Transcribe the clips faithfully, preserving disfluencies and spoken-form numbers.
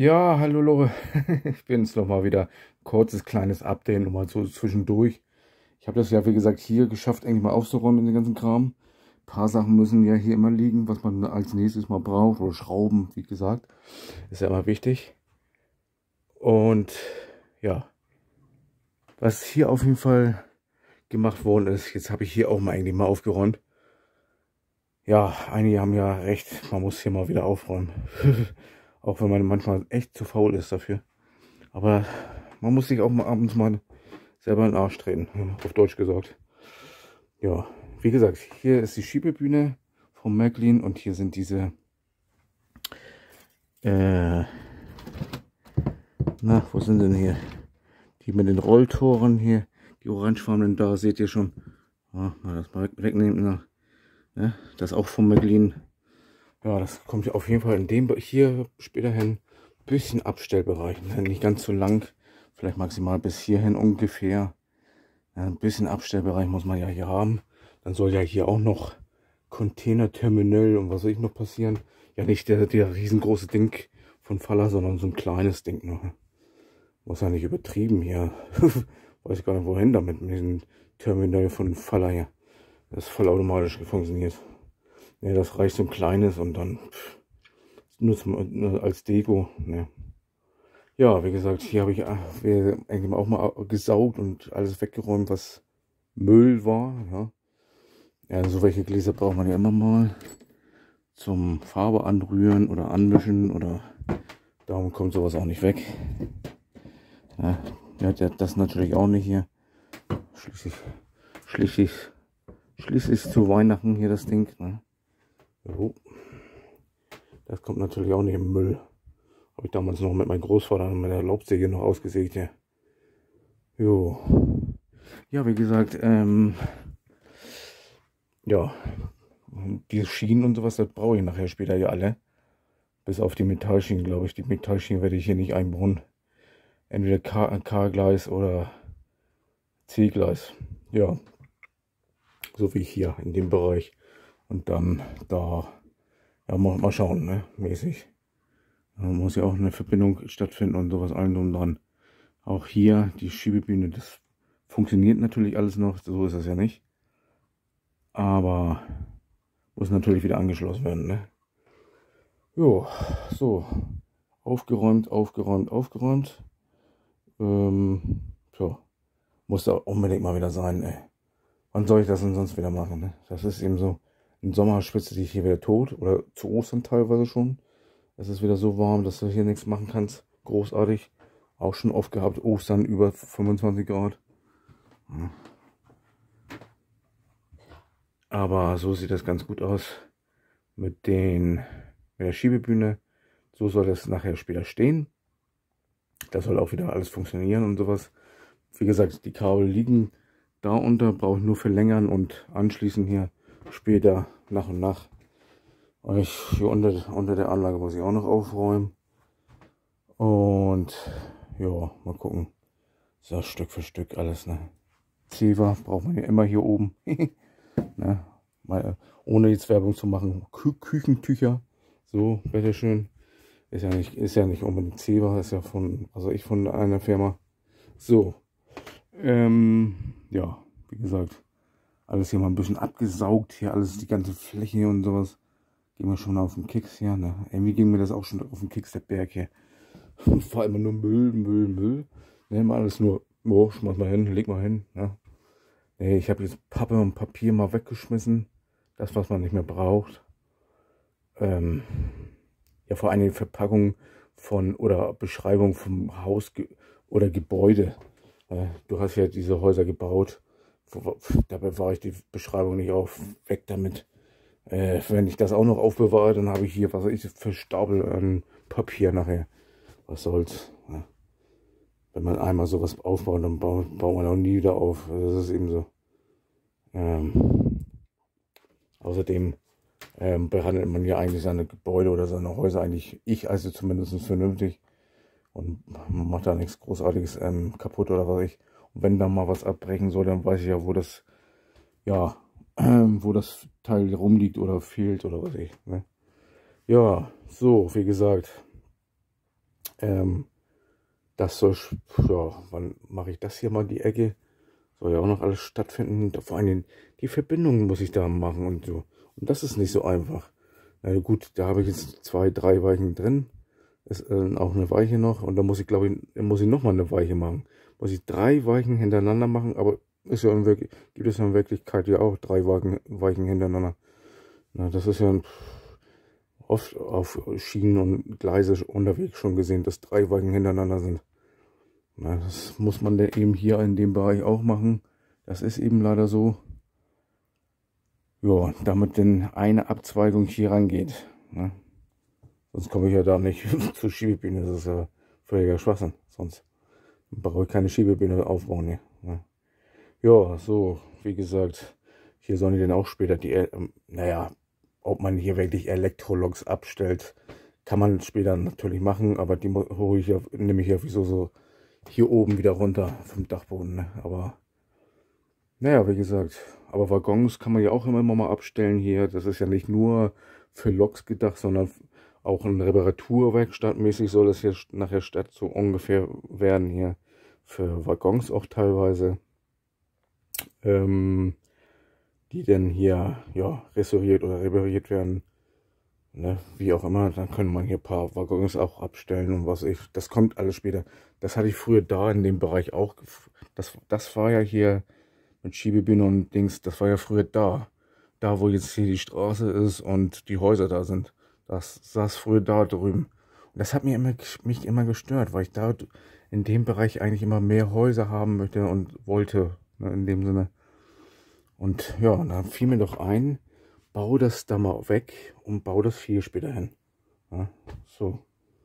Ja, hallo Lore, ich bin's nochmal wieder. Kurzes kleines Update nochmal so zwischendurch. Ich habe das ja, wie gesagt, hier geschafft, eigentlich mal aufzuräumen in den ganzen Kram. Ein paar Sachen müssen ja hier immer liegen, was man als nächstes mal braucht. Oder Schrauben, wie gesagt. Ist ja immer wichtig. Und ja, was hier auf jeden Fall gemacht worden ist, jetzt habe ich hier auch mal eigentlich mal aufgeräumt. Ja, einige haben ja recht, man muss hier mal wieder aufräumen. Auch wenn man manchmal echt zu faul ist dafür. Aber man muss sich auch mal abends mal selber in den Arsch treten, auf Deutsch gesagt. Ja, wie gesagt, hier ist die Schiebebühne von Märklin und hier sind diese, äh, na, wo sind denn hier? Die mit den Rolltoren hier, die orangefarbenen, da seht ihr schon. Ja, mal das mal wegnehmen. Na, ja, das ist auch von Märklin. Ja, das kommt ja auf jeden Fall in dem hier später hin. Bisschen Abstellbereich, ne? Nicht ganz so lang, vielleicht maximal bis hierhin ungefähr. Ja, ein bisschen Abstellbereich muss man ja hier haben. Dann soll ja hier auch noch Containerterminal und was soll ich noch passieren? Ja, nicht der, der riesengroße Ding von Faller, sondern so ein kleines Ding noch. Muss ja nicht übertrieben hier. Weiß ich gar nicht wohin damit mit diesem Terminal von Faller hier. Das ist vollautomatisch funktioniert. Ja, das reicht so ein kleines und dann pff, nur, zum, nur als Deko. Ne. Ja, wie gesagt, hier habe ich eigentlich auch mal gesaugt und alles weggeräumt, was Müll war. Ja, ja, so welche Gläser braucht man ja immer mal zum Farbe anrühren oder anmischen oder darum kommt sowas auch nicht weg. Ja, ja, das natürlich auch nicht hier. Schließlich, schließlich, schließlich zu Weihnachten hier das Ding. Ne? Jo. Das kommt natürlich auch nicht im Müll. Habe ich damals noch mit meinem Großvater und meiner Laubsäge noch ausgesägt. Ja, jo. Ja, wie gesagt, ähm, ja, diese Schienen und sowas, das brauche ich nachher später ja alle. Bis auf die Metallschienen, glaube ich. Die Metallschienen werde ich hier nicht einbauen. Entweder K-Gleis oder C-Gleis. Ja, so wie hier in dem Bereich. Und dann da, ja, mal, mal schauen, ne, mäßig. Da muss ja auch eine Verbindung stattfinden und sowas allen drum dran. Auch hier die Schiebebühne, das funktioniert natürlich alles noch, so ist es ja nicht. Aber muss natürlich wieder angeschlossen werden, ne? Jo, so. Aufgeräumt, aufgeräumt, aufgeräumt. Ähm, so. Muss da unbedingt mal wieder sein, ey. Wann soll ich das denn sonst wieder machen, ne? Das ist eben so. Im Sommer schwitze ich hier wieder tot. Oder zu Ostern teilweise schon. Es ist wieder so warm, dass du hier nichts machen kannst. Großartig. Auch schon oft gehabt. Ostern über fünfundzwanzig Grad. Ja. Aber so sieht das ganz gut aus. Mit den, mit der Schiebebühne. So soll das nachher später stehen. Das soll auch wieder alles funktionieren und sowas. Wie gesagt, die Kabel liegen da unter. Brauche ich nur verlängern und anschließen hier später nach und nach. Und ich, hier unter, unter der Anlage muss ich auch noch aufräumen. Und ja, mal gucken. So Stück für Stück alles, ne? Zewa braucht man ja immer hier oben. Ne? Mal, ohne jetzt Werbung zu machen. Kü Küchentücher. So, bitteschön. Ist ja nicht, ist ja nicht unbedingt Zewa, ist ja von, also ich von einer Firma. So. Ähm, ja, wie gesagt, alles hier mal ein bisschen abgesaugt. Hier alles, die ganze Fläche und sowas. Gehen wir schon auf den Keks hier, ne? Irgendwie ging mir das auch schon auf den Keks, der Berg hier. Und war immer nur Müll, Müll, Müll. Ne, immer alles nur, oh, schmeiß mal hin, leg mal hin, ne? Nee, ich habe jetzt Pappe und Papier mal weggeschmissen. Das, was man nicht mehr braucht. Ähm, ja, vor allem die Verpackung von oder Beschreibung vom Haus oder Gebäude. Äh, du hast ja diese Häuser gebaut. Dabei war ich die Beschreibung nicht auf. Weg damit. Äh, wenn ich das auch noch aufbewahre, dann habe ich hier, was weiß ich, für Stapel an Papier nachher. Was soll's. Ja. Wenn man einmal sowas aufbaut, dann baut, baut man auch nie wieder auf. Das ist eben so. Ähm, außerdem ähm, behandelt man ja eigentlich seine Gebäude oder seine Häuser eigentlich, ich also zumindest vernünftig. Und man macht da nichts Großartiges ähm, kaputt oder was ich. Und wenn da mal was abbrechen soll, dann weiß ich ja, wo das, ja, ähm, wo das Teil rumliegt oder fehlt oder was ich. Ne? Ja, so, wie gesagt. Ähm, das soll, ja, wann mache ich das hier mal, die Ecke? Soll ja auch noch alles stattfinden. Vor allem die Verbindungen muss ich da machen und so. Und das ist nicht so einfach. Na gut, da habe ich jetzt zwei, drei Weichen drin. Ist äh, auch eine Weiche noch. Und da muss ich, glaube ich, muss ich nochmal eine Weiche machen. Muss ich drei Weichen hintereinander machen, aber ist ja in Wirk gibt es ja in Wirklichkeit ja auch drei Weichen, Weichen hintereinander. Na, das ist ja oft auf Schienen und Gleise unterwegs schon gesehen, dass drei Weichen hintereinander sind. Na, das muss man dann eben hier in dem Bereich auch machen. Das ist eben leider so. Ja, damit denn eine Abzweigung hier rangeht. Ne? Sonst komme ich ja da nicht zur Schiebebühne. Das ist ja völliger Schwachsinn. Sonst brauche ich keine Schiebebühne aufbauen hier. Ne? Ja, so, wie gesagt, hier sollen die dann auch später die, ähm, naja, ob man hier wirklich Elektroloks abstellt, kann man später natürlich machen, aber die hole ich ja, nehme ich ja wieso so hier oben wieder runter vom Dachboden. Ne? Aber, naja, wie gesagt, aber Waggons kann man ja auch immer mal abstellen hier. Das ist ja nicht nur für Loks gedacht, sondern auch eine Reparaturwerkstatt mäßig soll es hier nachher statt so ungefähr werden hier. Für Waggons auch teilweise. Ähm, die dann hier ja restauriert oder repariert werden, ne, wie auch immer, dann kann man hier ein paar Waggons auch abstellen und was ich, das kommt alles später. Das hatte ich früher da in dem Bereich auch, das, das war ja hier mit Schiebebühne und Dings, das war ja früher da, da wo jetzt hier die Straße ist und die Häuser da sind, das saß früher da drüben. Und das hat mir immer, mich immer gestört, weil ich da in dem Bereich eigentlich immer mehr Häuser haben möchte und wollte, ne, in dem Sinne. Und ja, da fiel mir doch ein, bau das da mal weg und bau das hier später hin. Ja, so.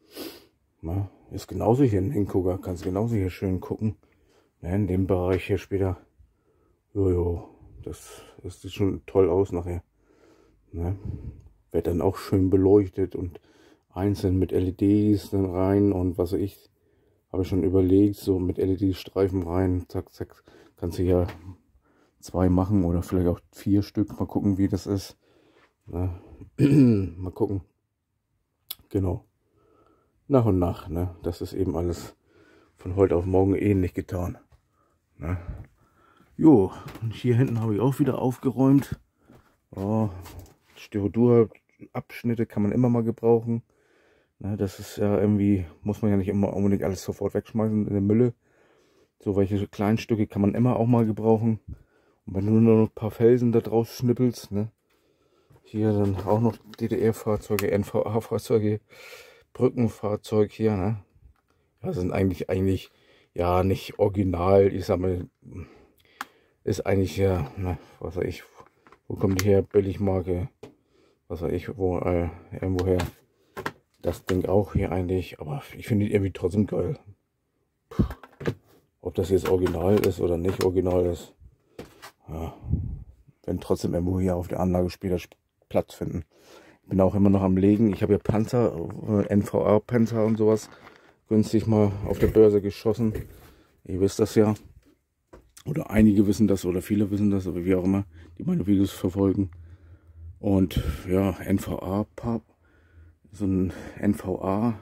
Ja, ist genauso hier ein Hingucker, kannst genauso hier schön gucken. Ja, in dem Bereich hier später. Jojo, das, das sieht schon toll aus nachher. Ja, wird dann auch schön beleuchtet und einzeln mit L E Ds dann rein und was weiß ich. Habe ich schon überlegt, so mit L E D-Streifen rein, zack, zack, kannst du ja zwei machen oder vielleicht auch vier Stück. Mal gucken, wie das ist. Na, mal gucken. Genau. Nach und nach. Ne? Das ist eben alles von heute auf morgen ähnlich getan. Ne? Jo, und hier hinten habe ich auch wieder aufgeräumt. Oh, Styrodur-Abschnitte kann man immer mal gebrauchen. Ne, das ist ja irgendwie, muss man ja nicht immer unbedingt alles sofort wegschmeißen in der Mülle. So welche kleinen Stücke kann man immer auch mal gebrauchen. Und wenn du nur noch ein paar Felsen da draus schnippelst, ne? Hier dann auch noch D D R-Fahrzeuge, N V A-Fahrzeuge, Brückenfahrzeug hier, ne? Das sind eigentlich, eigentlich, ja, nicht original, ich sag mal, ist eigentlich ja, na, was weiß ich, wo kommt die her, Billigmarke, was weiß ich, wo, äh, irgendwoher, das Ding auch hier eigentlich, aber ich finde die irgendwie trotzdem geil. Puh. Ob das jetzt original ist oder nicht original ist, ja, werden trotzdem irgendwo hier auf der Anlage später Platz finden. Ich bin auch immer noch am Legen. Ich habe ja Panzer, N V A-Panzer und sowas günstig mal auf der Börse geschossen. Ihr wisst das ja. Oder einige wissen das oder viele wissen das, aber wie auch immer, die meine Videos verfolgen. Und ja, N V A-Pub, so ein N V A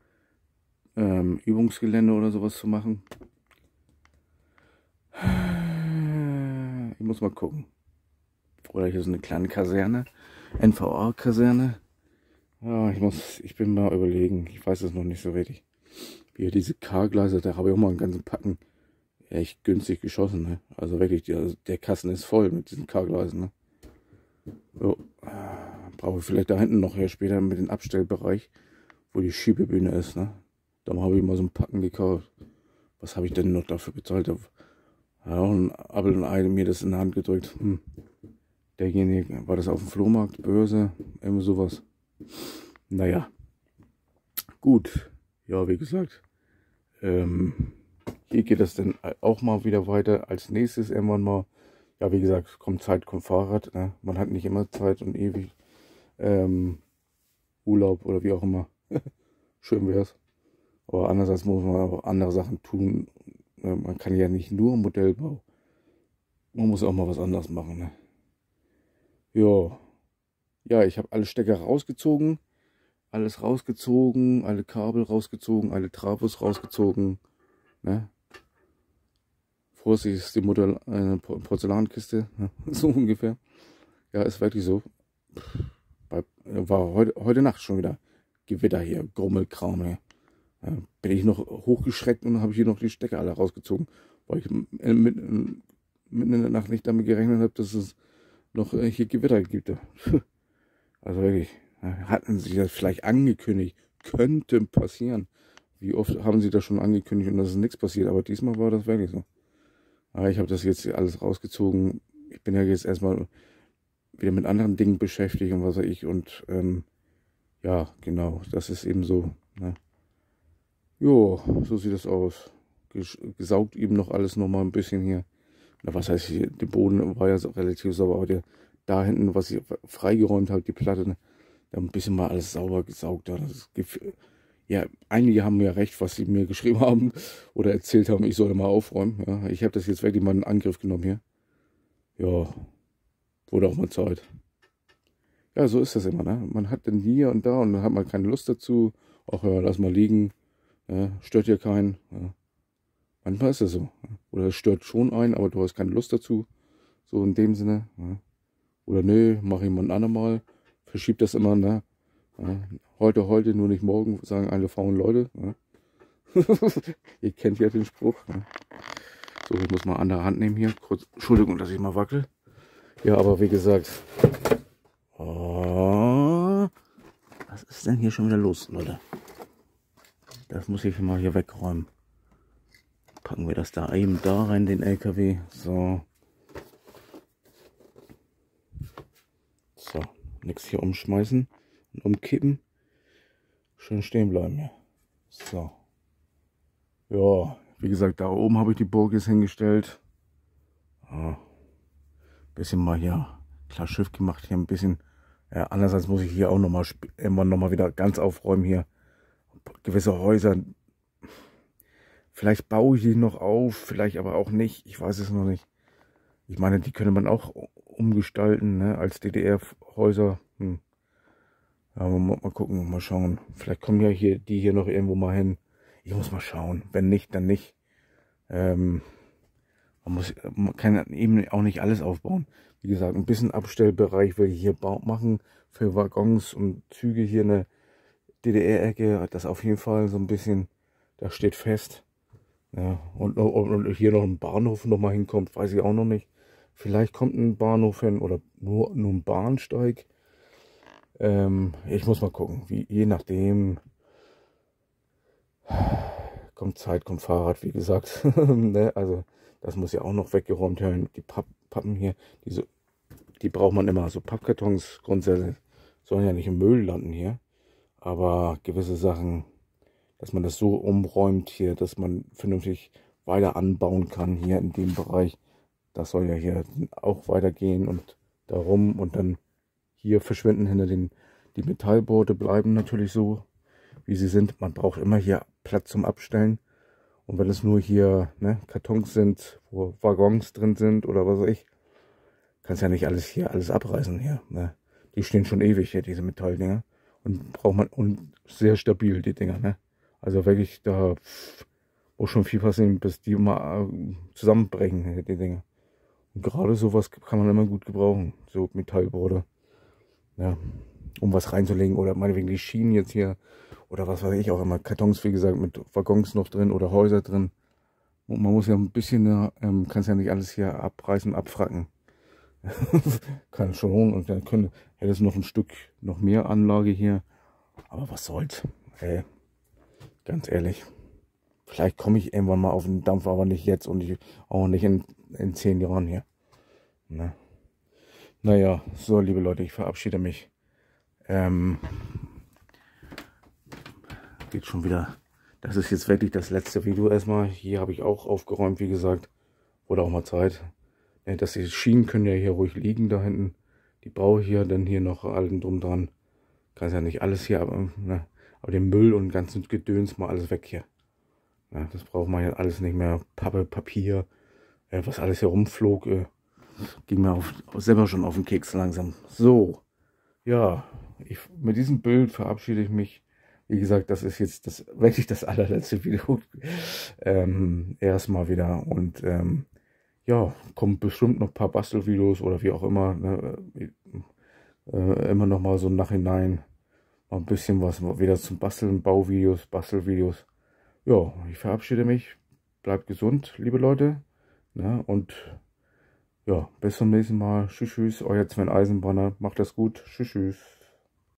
ähm, Übungsgelände oder sowas zu machen. Ich muss mal gucken. Oder hier so eine kleine Kaserne. N V A-Kaserne. Ja, ich muss, ich bin mal überlegen. Ich weiß es noch nicht so richtig. Wie diese K-Gleise, da habe ich auch mal einen ganzen Packen echt günstig geschossen. Ne? Also wirklich, der, der Kasten ist voll mit diesen K-Gleisen. Ne? So, brauche ich vielleicht da hinten noch her später mit dem Abstellbereich, wo die Schiebebühne ist. Ne? Da habe ich mal so ein Packen gekauft. Was habe ich denn noch dafür bezahlt? Ja, auch ein Apfel und Ei mir das in die Hand gedrückt. Hm. Derjenige, war das auf dem Flohmarkt, Börse, irgendwie sowas. Naja, gut. Ja, wie gesagt, ähm, hier geht es dann auch mal wieder weiter. Als nächstes irgendwann mal, ja, wie gesagt, kommt Zeit, kommt Fahrrad. Ne? Man hat nicht immer Zeit und ewig ähm, Urlaub oder wie auch immer. Schön wär's. Aber andererseits muss man auch andere Sachen tun. Man kann ja nicht nur Modellbau. Man muss auch mal was anderes machen. Ne? Ja, ja, ich habe alle Stecker rausgezogen. alles rausgezogen, alle Kabel rausgezogen, alle Trafos rausgezogen. Ne? Vorsicht, ist die Mutter eine Porzellankiste, ne? So ungefähr. Ja, ist wirklich so. Bei, war heute, heute Nacht schon wieder Gewitter hier, Grummelkram. Ne? Ja, bin ich noch hochgeschreckt und habe hier noch die Stecker alle rausgezogen, weil ich mitten in der Nacht nicht damit gerechnet habe, dass es noch hier Gewitter gibt. Also wirklich, hatten sie das vielleicht angekündigt, könnte passieren. Wie oft haben sie das schon angekündigt und dass es nichts passiert, aber diesmal war das wirklich so. Aber ich habe das jetzt alles rausgezogen. Ich bin ja jetzt erstmal wieder mit anderen Dingen beschäftigt und was weiß ich. Und ähm, ja, genau, das ist eben so. Ne? Jo, so sieht das aus. Gesaugt eben noch alles nochmal ein bisschen hier. Na, was heißt hier, der Boden war ja so relativ sauber, aber der, da hinten, was ich freigeräumt habe, die Platte, ne, da ein bisschen mal alles sauber gesaugt. Ja, das ja, einige haben ja recht, was sie mir geschrieben haben oder erzählt haben, ich solle mal aufräumen. Ja, ich habe das jetzt wirklich mal in Angriff genommen hier. Ja, wurde auch mal Zeit. Ja, so ist das immer, ne? Man hat dann hier und da und dann hat man keine Lust dazu. Ach ja, lass mal liegen. Ja, stört ja keinen. Ja. Manchmal ist das so. Oder es stört schon einen, aber du hast keine Lust dazu. So in dem Sinne. Ja. Oder nö, mach ich mal ein andermal. Verschiebt das immer, ne? Ja. Heute, heute, nur nicht morgen, sagen alle faulen Leute. Ja. Ihr kennt ja den Spruch. Ja. So, ich muss mal an der Hand nehmen hier. Kurz, Entschuldigung, dass ich mal wackel. Ja, aber wie gesagt. Oh, was ist denn hier schon wieder los, Leute? Das muss ich mal hier wegräumen. Packen wir das da eben da rein, den L K W. So. So, nichts hier umschmeißen und umkippen. Schön stehen bleiben hier. So. Ja, wie gesagt, da oben habe ich die Burg jetzt hingestellt. Ja, bisschen mal hier klar Schiff gemacht, hier ein bisschen. Ja, andererseits muss ich hier auch nochmal irgendwann nochmal wieder ganz aufräumen hier. Gewisse Häuser. Vielleicht baue ich die noch auf, vielleicht aber auch nicht. Ich weiß es noch nicht. Ich meine, die könnte man auch umgestalten, ne, als D D R-Häuser. Hm. Ja, mal, mal gucken, mal schauen. Vielleicht kommen ja hier die hier noch irgendwo mal hin. Ich muss mal schauen. Wenn nicht, dann nicht. Ähm, man muss, man kann eben auch nicht alles aufbauen. Wie gesagt, ein bisschen Abstellbereich will ich hier machen für Waggons und Züge. Hier eine D D R-Ecke, das auf jeden Fall so ein bisschen, das steht fest. Ja, und, und, und hier noch ein Bahnhof noch mal hinkommt, weiß ich auch noch nicht. Vielleicht kommt ein Bahnhof hin oder nur, nur ein Bahnsteig. Ähm, ich muss mal gucken, wie, je nachdem. Kommt Zeit, kommt Fahrrad, wie gesagt. Ne? Also das muss ja auch noch weggeräumt werden. Die Papp, Pappen hier, diese, die braucht man immer. So Pappkartons grundsätzlich sollen ja nicht im Müll landen hier. Aber gewisse Sachen, dass man das so umräumt hier, dass man vernünftig weiter anbauen kann hier in dem Bereich. Das soll ja hier auch weitergehen und darum und dann hier verschwinden hinter den, die Metallboote bleiben natürlich so, wie sie sind. Man braucht immer hier Platz zum Abstellen. Und wenn es nur hier ne, Kartons sind, wo Waggons drin sind oder was weiß ich, kannst ja nicht alles hier, alles abreißen hier. Ne? Die stehen schon ewig hier, diese Metalldinger. Und braucht man, und sehr stabil, die Dinger, ne? Also wirklich, da muss schon viel passieren, bis die mal zusammenbrechen, die Dinger. Und gerade sowas kann man immer gut gebrauchen, so Metallboote. Ja, um was reinzulegen oder meinetwegen die Schienen jetzt hier oder was weiß ich auch immer. Kartons, wie gesagt, mit Waggons noch drin oder Häuser drin. Und man muss ja ein bisschen, ähm, kann es ja nicht alles hier abreißen, abfracken. Kann schon und dann könnte, hätte es noch ein Stück, noch mehr Anlage hier. Aber was soll's, ey, ganz ehrlich. Vielleicht komme ich irgendwann mal auf den Dampf, aber nicht jetzt und ich, auch nicht in, in zehn Jahren hier. Ne? Naja, so liebe Leute, ich verabschiede mich. Ähm, geht schon wieder. Das ist jetzt wirklich das letzte Video erstmal. Hier habe ich auch aufgeräumt, wie gesagt. Wurde auch mal Zeit. Ja, dass die Schienen können ja hier ruhig liegen da hinten. Die brauche ich hier, dann hier noch allen drum dran. Kann ja nicht alles hier, aber, ne, aber den Müll und ganzen Gedöns mal alles weg hier. Ja, das braucht man ja alles nicht mehr. Pappe, Papier, äh, was alles hier rumflog. Äh, ging mir auf, selber schon auf den Keks langsam. So, ja, ich, mit diesem Bild verabschiede ich mich. Wie gesagt, das ist jetzt das, wirklich das allerletzte Video. Ähm, erstmal wieder. Und ähm, ja, kommt bestimmt noch ein paar Bastelvideos oder wie auch immer. Ne? Äh, immer noch mal so im Nachhinein mal ein bisschen was wieder zum Basteln, Bauvideos, Bastelvideos. Ja, ich verabschiede mich. Bleibt gesund, liebe Leute. Ne? Und ja, bis zum nächsten Mal. Tschüss, tschüss. Euer Sven Eisenbahner. Macht das gut. Tschüss, tschüss.